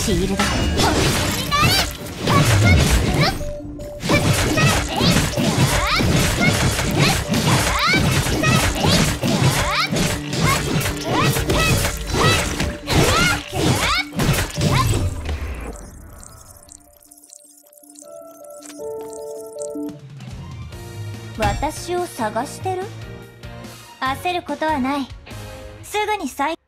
シールド。私を探してる？焦ることはない。すぐに再